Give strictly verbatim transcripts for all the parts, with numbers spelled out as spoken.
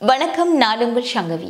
வணக்கம், நான் உங்கள் சங்கவி.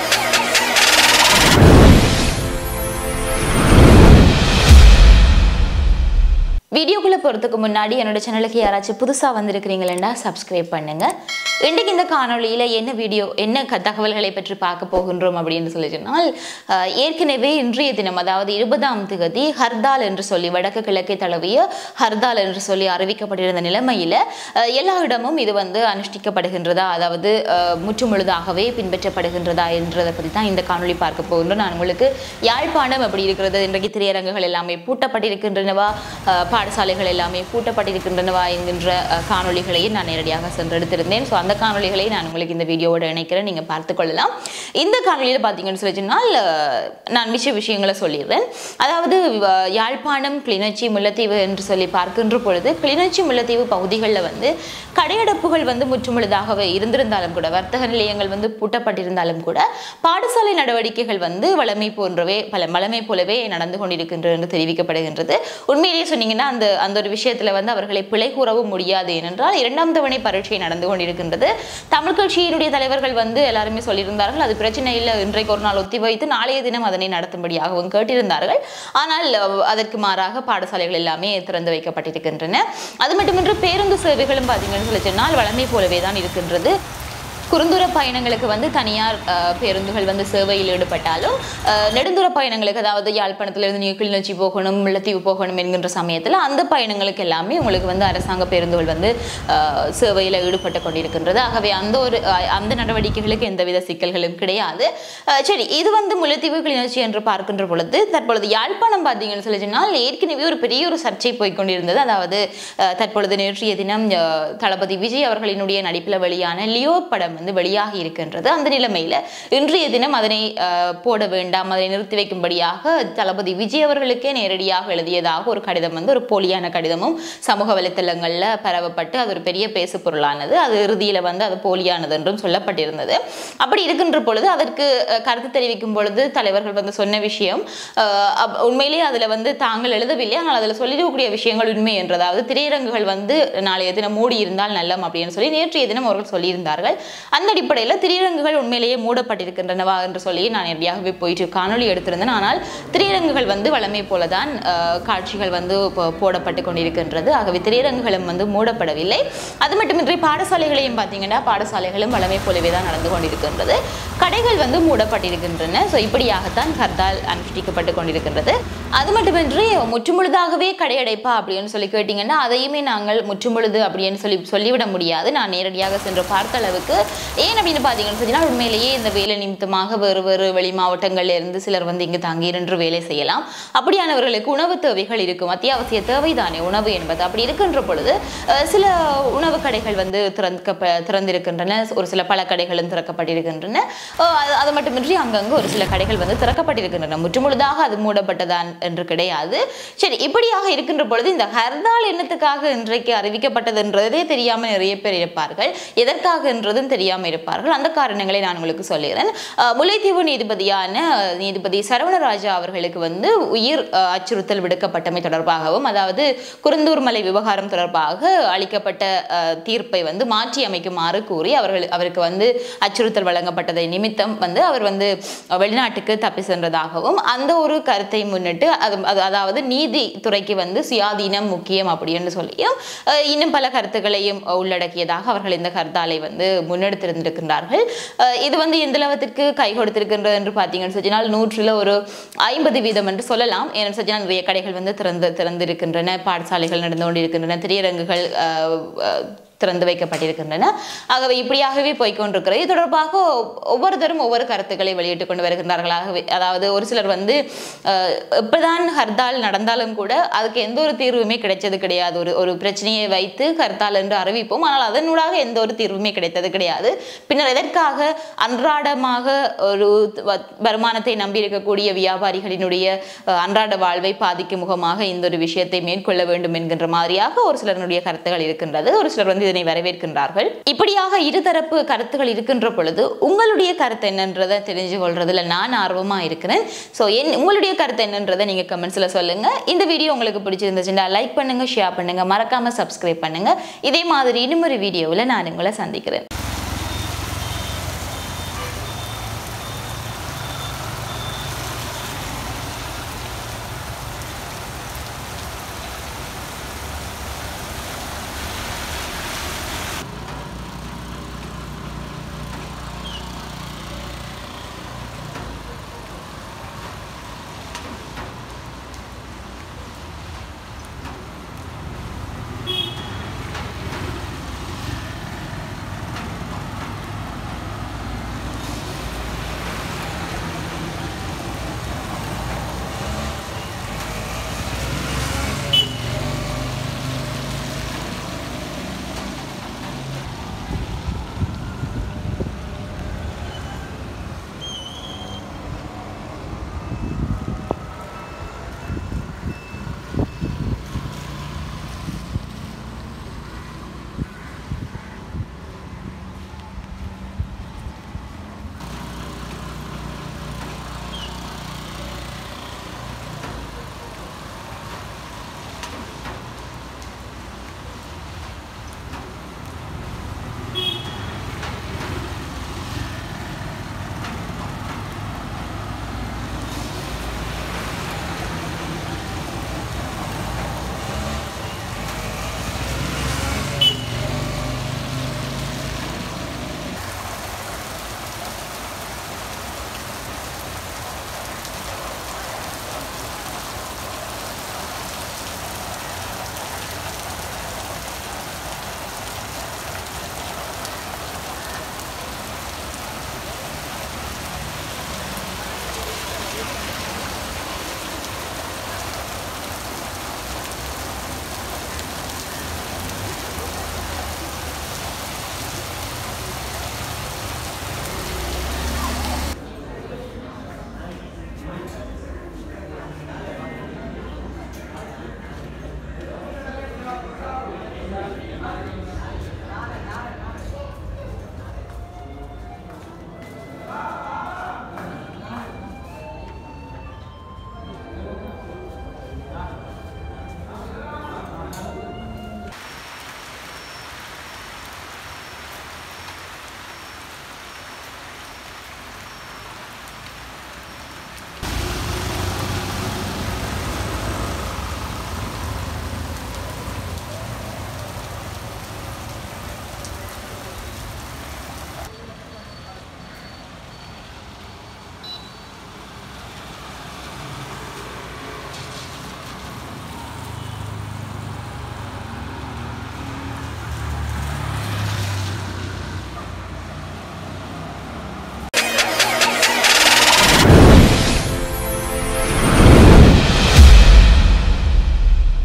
வீடியோக்குள்ள போறதுக்கு முன்னாடி என்னோட சேனலுக்கு யாராச்சும் புதுசா வந்திருக்கிறீங்களா சப்ஸ்கிரைப் பண்ணுங்க. இன்றைக்கு இந்த காணொளியில என்ன வீடியோ என்ன தகவல்களை பற்றி பார்க்க போகின்றோம் அப்படின்னு சொல்லி சொன்னால், ஏற்கனவே இன்றைய தினம் அதாவது இருபதாம் தேதி ஹர்தால் என்று சொல்லி வடக்கு கிழக்கை தழுவிய ஹர்தால் என்று சொல்லி அறிவிக்கப்பட்டிருந்த நிலைமையில எல்லா இடமும் இது வந்து அனுஷ்டிக்கப்படுகின்றதா, அதாவது முற்றுமுழுதாகவே பின்பற்றப்படுகின்றதா என்றதை பற்றி தான் இந்த காணொளி பார்க்க போகின்றோம். நான் உங்களுக்கு யாழ்ப்பாணம் எப்படி இருக்கிறது, இன்றைக்கு திரையரங்குகள் எல்லாமே பூட்டப்பட்டிருக்கின்றனவா, பாடசாலைகள் எல்லாமே பூட்டப்பட்டிருக்கின்றனவா என்கின்ற காணொளிகளையும் நான் நேரடியாக சென்றெடுத்திருந்தேன். ஸோ அந்த காணொளிகளை நான் உங்களுக்கு இந்த வீடியோவோட இணைக்கிறேன், நீங்கள் பார்த்துக்கொள்ளலாம். இந்த காணொலியில் பார்த்தீங்கன்னு சொல்லி சொன்னால் நான் விஷய விஷயங்களை சொல்லிடுறேன். அதாவது யாழ்ப்பாணம், கிளிநொச்சி, முல்லைத்தீவு என்று சொல்லி பார்க்கின்ற பொழுது கிளிநொச்சி, முல்லைத்தீவு பகுதிகளில் வந்து கடையடைப்புகள் வந்து முற்றுமுழுதாகவே இருந்திருந்தாலும் கூட, வர்த்தக நிலையங்கள் வந்து பூட்டப்பட்டிருந்தாலும் கூட, பாடசாலை நடவடிக்கைகள் வந்து வளமை போன்றவே பல வளமை போலவே நடந்து கொண்டிருக்கின்றது என்று தெரிவிக்கப்படுகின்றது. உண்மையிலேயே சொன்னீங்கன்னா அந்த அந்த ஒரு விஷயத்துல வந்து அவர்களை பிழை கூறவும் முடியாது. ஏனென்றால் இரண்டாம் தவணை பரீட்சை நடந்து கொண்டிருக்கின்றது. தமிழ் கட்சியினுடைய தலைவர்கள் வந்து எல்லாருமே சொல்லியிருந்தார்கள், அது பிரச்சனை இல்லை, இன்றைக்கு ஒரு நாள் ஒத்தி வைத்து நாளைய தினம் அதனை நடத்தும்படியாகவும் கேட்டிருந்தார்கள். ஆனால் அதற்கு மாறாக பாடசாலைகள் எல்லாமே திறந்து வைக்கப்பட்டிருக்கின்றன. அது மட்டுமின்றி பேருந்து சேவைகளும் பார்த்தீங்கன்னு சொல்லி சொன்னால் வளமை போலவே தான் இருக்கின்றது. குறுந்தூர பயணங்களுக்கு வந்து தனியார் பேருந்துகள் வந்து சேவையில் ஈடுபட்டாலும், நெடுந்தூர பயணங்களுக்கு அதாவது யாழ்ப்பாணத்திலிருந்து நீங்கள் கிளிநொச்சி போகணும், முல்லைத்தீவு போகணும் என்கின்ற சமயத்தில் அந்த பயணங்களுக்கு எல்லாமே உங்களுக்கு வந்து அரசாங்க பேருந்துகள் வந்து சேவையில் ஈடுபட்டு கொண்டிருக்கின்றது. ஆகவே அந்த ஒரு அந்த நடவடிக்கைகளுக்கு எந்தவித சிக்கல்களும் கிடையாது. சரி, இது வந்து முல்லைத்தீவு, கிளிநொச்சி என்று பார்க்கின்ற பொழுது தற்பொழுது யாழ்ப்பாணம் பார்த்தீங்கன்னு சொல்லி சொன்னால் ஏற்கனவே ஒரு பெரிய ஒரு சர்ச்சை போய்கொண்டிருந்தது. அதாவது தற்பொழுது நேற்றைய தினம் தளபதி விஜய் அவர்களினுடைய நடிப்பில் வெளியான லியோ படம் வந்து வெளியாகி இருக்கின்றது. அந்த நிலைமையில இன்றைய தினம் அதனை போட வேண்டாம், அதனை நிறுத்தி வைக்கும்படியாக தளபதி விஜய் அவர்களுக்கே நேரடியாக எழுதியதாக ஒரு கடிதம் வந்து ஒரு போலியான கடிதமும் சமூக வலைத்தளங்கள்ல பரவப்பட்டு அது ஒரு பெரிய பேசு பொருளானது. அது இறுதியில வந்து அது போலியானது என்றும் சொல்லப்பட்டிருந்தது. அப்படி இருக்கின்ற பொழுது அதற்கு கருத்து தெரிவிக்கும் பொழுது தலைவர்கள் வந்து சொன்ன விஷயம் உண்மையிலேயே அதுல வந்து தாங்கள் எழுதவில்லை, ஆனால் அதுல சொல்லிடக்கூடிய விஷயங்கள் உண்மை என்றதாவது திரையரங்குகள் வந்து நாளைய தினம் மூடி இருந்தால் நல்லம் அப்படின்னு சொல்லி நேற்றைய தினம் அவர்கள் சொல்லியிருந்தார்கள். அந்த அடிப்படையில் திரையரங்குகள் உண்மையிலேயே மூடப்பட்டிருக்கின்றனவா என்று சொல்லி நான் நேரடியாகவே போயிட்டு காணொலி எடுத்திருந்தேன். ஆனால் திரையரங்குகள் வந்து வளமை போலதான் காட்சிகள் வந்து போடப்பட்டு கொண்டிருக்கின்றது. ஆகவே திரையரங்குகளும் வந்து மூடப்படவில்லை. அது மட்டுமின்றி பாடசாலைகளையும் பார்த்தீங்கன்னா பாடசாலைகளும் வளமை போலவே தான் நடந்து கொண்டிருக்கின்றது. கடைகள் வந்து மூடப்பட்டிருக்கின்றன. ஸோ இப்படியாகத்தான் ஹர்தால் அனுஷ்டிக்கப்பட்டு கொண்டிருக்கின்றது. அது மட்டுமின்றி முற்றுமுழுதாகவே கடையடைப்பா அப்படின்னு சொல்லி கேட்டீங்கன்னா அதையுமே நாங்கள் முற்றுமுழுது அப்படின்னு சொல்லி சொல்லிவிட முடியாது. நான் நேரடியாக சென்று பார்த்த அளவுக்கு ஏன் அப்படின்னு பார்த்தீங்கன்னு சொன்னால் உண்மையிலேயே இந்த வேலை நிமித்தமாக வேறு வேறு வெளி மாவட்டங்கள்ல இருந்து சிலர் வந்து இங்கு தங்கி நின்று வேலை செய்யலாம். அப்படியானவர்களுக்கு உணவு தேவைகள் இருக்கும், அத்தியாவசிய தேவைதானே உணவு என்பது. அப்படி இருக்கின்ற பொழுது சில உணவு கடைகள் வந்து திறக்க திறந்திருக்கின்றன, ஒரு சில பல கடைகளும் திறக்கப்பட்டிருக்கின்றன. அது மட்டுமின்றி அங்கங்கு ஒரு சில கடைகள் வந்து திறக்கப்பட்டிருக்கின்றன. முற்றுமுழுதாக அது மூடப்பட்டதான் என்று கிடையாது. சரி, இப்படியாக இருக்கின்ற பொழுது இந்த ஹர்தால் என்னத்துக்காக இன்றைக்கு அறிவிக்கப்பட்டது என்றதே தெரியாமல் நிறைய பேர் இருப்பார்கள், எதற்காக என்றதும் தெரியாமல் இருப்பார்கள். அந்த காரணங்களை நான் உங்களுக்கு சொல்லிடுறேன். முல்லைத்தீவு நீதிபதியான நீதிபதி சரவணராஜா அவர்களுக்கு வந்து உயிர் அச்சுறுத்தல் விடுக்கப்பட்டமை தொடர்பாகவும், அதாவது குருந்தூர் மலை விவகாரம் தொடர்பாக அளிக்கப்பட்ட தீர்ப்பை வந்து மாற்றி அமைக்குமாறு கூறி அவர்கள் அவருக்கு வந்து அச்சுறுத்தல் வழங்கப்பட்டதை நிமித்தம் வந்து அவர் வந்து வெளிநாட்டுக்கு தப்பி சென்றதாகவும் அந்த ஒரு கருத்தை முன்னிட்டு அது அதாவது நீதித்துறைக்கு வந்து சுயாதீனம் முக்கியம் அப்படின்னு சொல்லியும் இன்னும் பல கருத்துக்களையும் உள்ளடக்கியதாக அவர்கள் இந்த ஹர்தாலை வந்து முன்னெடுத்திருந்திருக்கின்றார்கள். இது வந்து எந்த அளவுக்கு கை கொடுத்திருக்கின்றது என்று பார்த்தீங்கன்னு சொன்னால் நூற்றுல ஒரு ஐம்பது வீதம் என்று சொல்லலாம். ஏன்னு சொன்னால் நிறைய கடைகள் வந்து திறந்து திறந்திருக்கின்றன, பாடசாலைகள் நடந்து கொண்டிருக்கின்றன, திரையரங்குகள் திறந்து வைக்கப்பட்டிருக்கின்றன. ஆகவே இப்படியாகவே போய்கொண்டிருக்கிறது. இது தொடர்பாக ஒவ்வொருத்தரும் ஒவ்வொரு கருத்துக்களை வெளியிட்டுக் கொண்டு வருகின்றார்கள். ஆகவே அதாவது ஒரு சிலர் வந்து எப்பதான் ஹர்தால் நடந்தாலும் கூட அதுக்கு எந்த ஒரு தீர்வுமே கிடைச்சது கிடையாது. ஒரு ஒரு பிரச்சனையை வைத்து ஹர்தால் என்று அறிவிப்போம், ஆனால் அதனூடாக எந்த ஒரு தீர்வுமே கிடைத்தது கிடையாது. பின்னர் எதற்காக அன்றாடமாக ஒரு வருமானத்தை நம்பி இருக்கக்கூடிய வியாபாரிகளினுடைய அன்றாட வாழ்வை பாதிக்கும் முகமாக இந்த ஒரு விஷயத்தை மேற்கொள்ள வேண்டும் என்கின்ற மாதிரியாக ஒரு சிலருடைய கருத்துக்கள் இருக்கின்றது. ஒரு சிலர் வந்து இதனை வரவேற்கின்றார்கள். இப்படியாக இருதரப்பு கருத்துக்கள் இருக்கின்ற பொழுது உங்களுடைய கருத்து என்னன்றதை தெரிஞ்சு கொள்றதுல நான் ஆர்வமா இருக்கிறேன். ஸோ என் உங்களுடைய கருத்து என்னன்றதை நீங்க கமெண்ட்ஸ்ல சொல்லுங்க. இந்த வீடியோ உங்களுக்கு பிடிச்சிருந்துச்சுன்னா லைக் பண்ணுங்க, ஷேர் பண்ணுங்க, மறக்காம சப்ஸ்கிரைப் பண்ணுங்க. இதே மாதிரி இன்னும் ஒரு வீடியோவில் நான் உங்களை சந்திக்கிறேன்.